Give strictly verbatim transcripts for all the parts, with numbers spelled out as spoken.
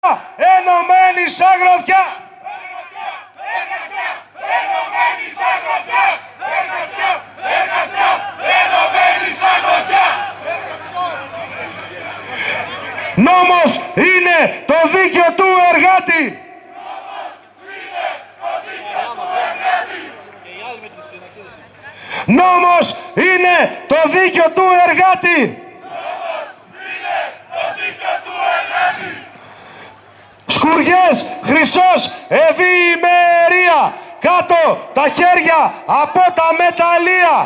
ενωμένοι σαν γροθιά. Νόμος είναι το δίκαιο του εργάτη. Νόμος είναι το δίκαιο του εργάτη. Σκουριές, χρυσός, ευημερία. Κάτω τα χέρια από τα μεταλλεία.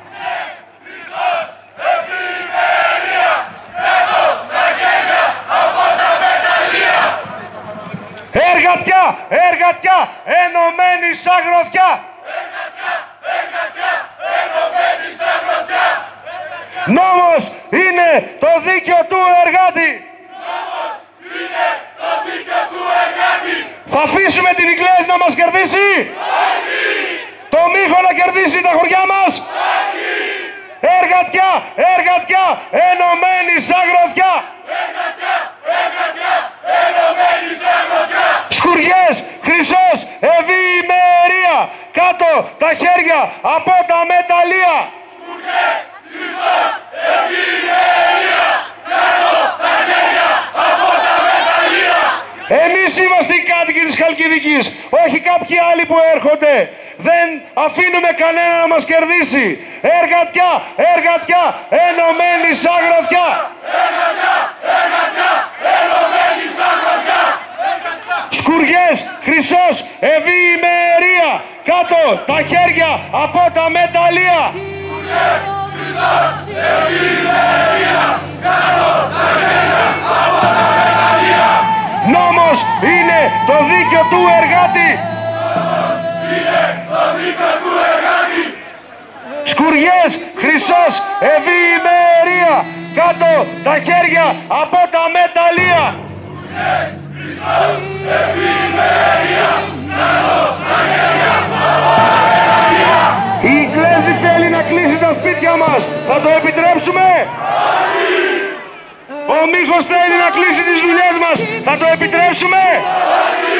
Εργατιά, εργατιά, ενωμένοι σαν γροθιά. Εργατιά, εργατιά, ενωμένοι σαν γροθιά. Νόμος είναι το δίκαιο του εργάτη. Νόμος είναι το δίκαιο του εργάτη. Θα αφήσουμε την Ιγκλέζ να μας κερδίσει. Όχι. Το Μίχο να κερδίσει τα χωριά μας. Όχι. Εργατιά, εργατιά, ενωμένοι σαν γροθιά. Εργατιά, εργατιά, ενωμένοι σαν γροθιά. Σκουριές, χρυσός, ευημερία. Κάτω τα χέρια από τα μεταλλεία. Σκουριές, χρυσός, ευημερία. Κάτω τα χέρια από τα μεταλλεία. Εμείς είμαστε οι κάτοικοι της Χαλκιδικής, όχι κάποιοι άλλοι που έρχονται. Δεν αφήνουμε κανένα να μας κερδίσει. Εργατιά, εργατιά, ενωμένοι σαν γροθιά. Εργατιά, εργατιά, ενωμένοι σαν γροθιά. Σκουριές, χρυσός, ευημερία. Κάτω τα χέρια από τα μεταλλεία. Σκουριές, χρυσός, ευημερία. Κάτω τα χέρια από τα μεταλλεία. Νόμος είναι το δίκαιο του εργάτη. Είναι το δίκαιο του εργάτη. Σκουριές, χρυσός, ευημερία. Κάτω τα χέρια από τα μεταλλεία. Σκουριές, χρυσός, ευημερία. Κάτω τα χέρια από τα μεταλλεία. Η Ιγκλέζη θέλει να κλείσει τα σπίτια μας. Θα το επιτρέψουμε? Όχι. Ο Μίχος θέλει να κλείσει τις δουλειές μας. Θα το επιτρέψουμε? Όχι.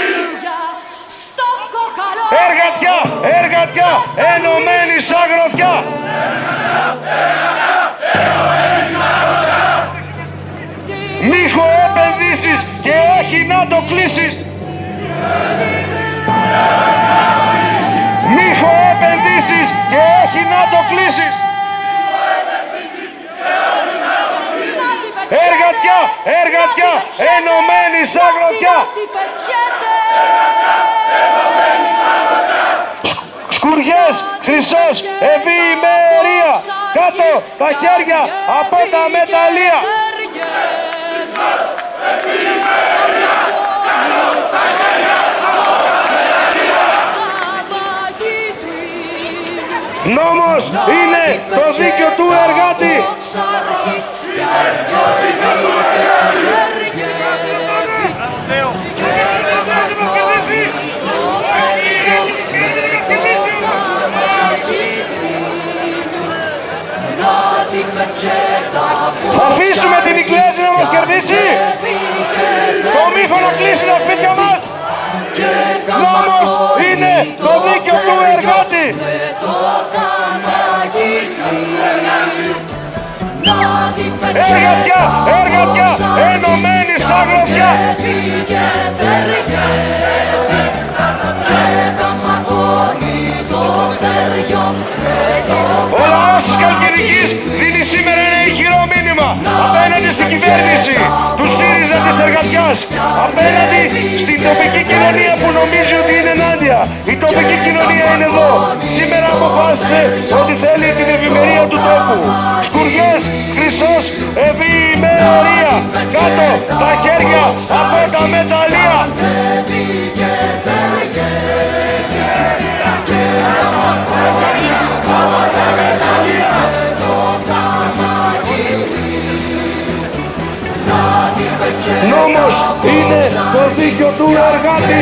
Εργατιά, εργατιά, ενωμένοι σαν γροθιά. Μίχο, επενδύσεις και όχι να το κλείσεις. Μίχο, επενδύσεις και όχι να το κλείσεις. Εργατιά, εργατιά, ενωμένοι σαν γροθιά. Σκουριές, χρυσός, ευημερία. Κάτω τα χέρια από τα μεταλλεία. Νόμος είναι το δίκαιο του εργάτη. Θα αφήσουμε την Ιγκλέζη να μας κερδίσει. Το Μίχο να κλείσει τα σπίτια μας. Νόμος είναι το δίκαιο του εργάτη. Εργατιά, εργατιά, ενωμένοι σαν γροθιά. Ο λαός της Χαλκιδικής δίνει σήμερα ένα ηχηρό μήνυμα απέναντι στην κυβέρνηση του ΣΥΡΙΖΑ της Εργατιάς, απέναντι στην τοπική κοινωνία που νομίζει ότι είναι ενάντια. Η τοπική κοινωνία είναι εδώ. Σήμερα αποφάσισε ότι θέλει την ευημερία του τόπου. Σκουριές, χρυσός, ευημερία. Κάτω τα χέρια από τα μεταλλεία. Νόμος είναι το δίκαιο του εργάτη.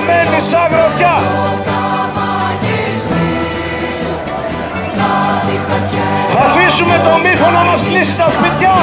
ενωμένη σαν γροθιά. Θα αφήσουμε το μύθο να μας κλείσει τα σπίτια.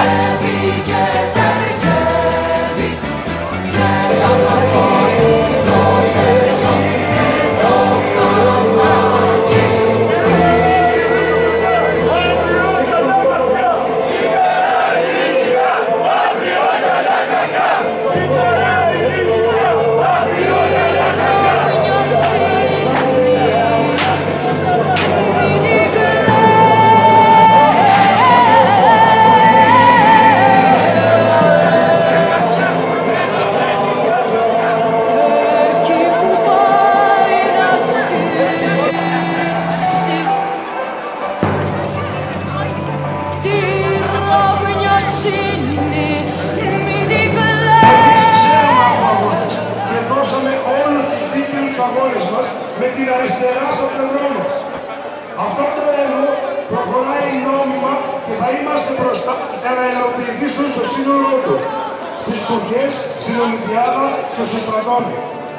Με την αριστερά στο πλευρό μας. Αυτό το έργο προχωράει νόμιμα και θα είμαστε μπροστά για να ενοποιηθήσουμε στο σύνολό του. Στις σκουριές, στην Ολυμπιάδα και στο στρατόνι.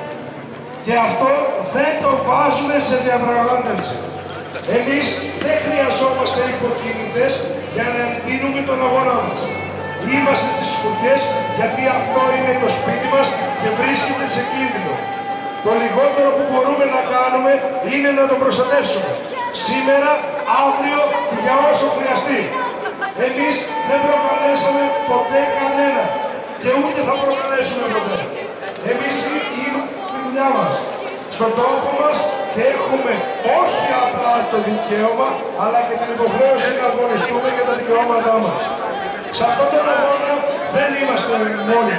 Και αυτό δεν το βάζουμε σε διαπραγμάτευση. Εμείς δεν χρειαζόμαστε υποκινητές για να εντείνουμε τον αγώνα μας. Είμαστε στις σκουριές γιατί αυτό είναι το σπίτι μας και βρίσκεται σε κίνδυνο. Το λιγότερο που μπορούμε να κάνουμε είναι να το προστατεύσουμε. Σήμερα, αύριο και για όσο χρειαστεί. Εμείς δεν προκαλέσαμε ποτέ κανένα και ούτε θα προκαλέσουμε ποτέ. Εμείς είμαστε τη δουλειά μας, στον τόπο μας και έχουμε όχι απλά το δικαίωμα, αλλά και την υποχρέωση να αγωνιστούμε για τα δικαιώματά μας. Σε αυτόν τον αγώνα δεν είμαστε μόνοι.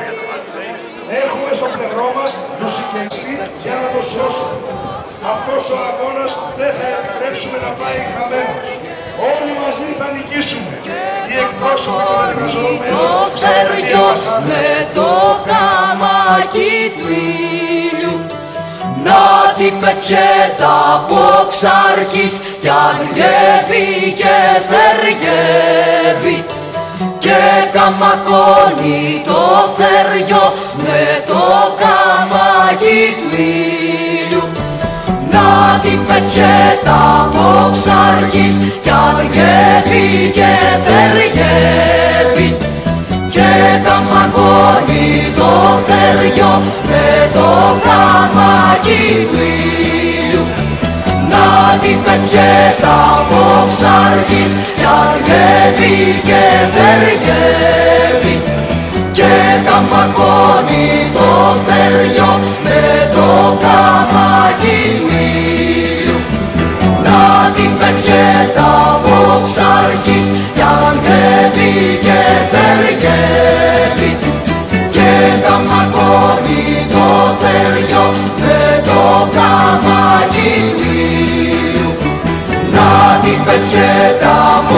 Έχουμε στο πλευρό μας το συγγενιστή για να το σώσουμε. Αυτός ο αγώνας δεν θα επιτρέψουμε να πάει χαμένος. Όλοι μαζί θα νικήσουμε. Οι εκπρόσωποι των εργαζομένων το θεριό με το καμάκι του ήλιου. Να την πετσέτα από ξάρχης κι αγριεύει και θεριεύει. Και καμακώνει το θέριο με το καμάκι του ήλιου. Να την πετσέτα από ξάρχης κι αγριεύει και θεριεύει. Και καμακώνει το θέριο με το καμάκι του ήλιου. Να την πετσέτα από ξάρχης κι αγριεύει και θεριεύει. Και καμακώνει το θέριο με το καμάκι του ήλιου. Να την πετσέτα από ξάρχης κι αγριεύει και θεριεύει. Και καμακώνει το θέριο με το καμάκι του ήλιου. Να την πετσέτα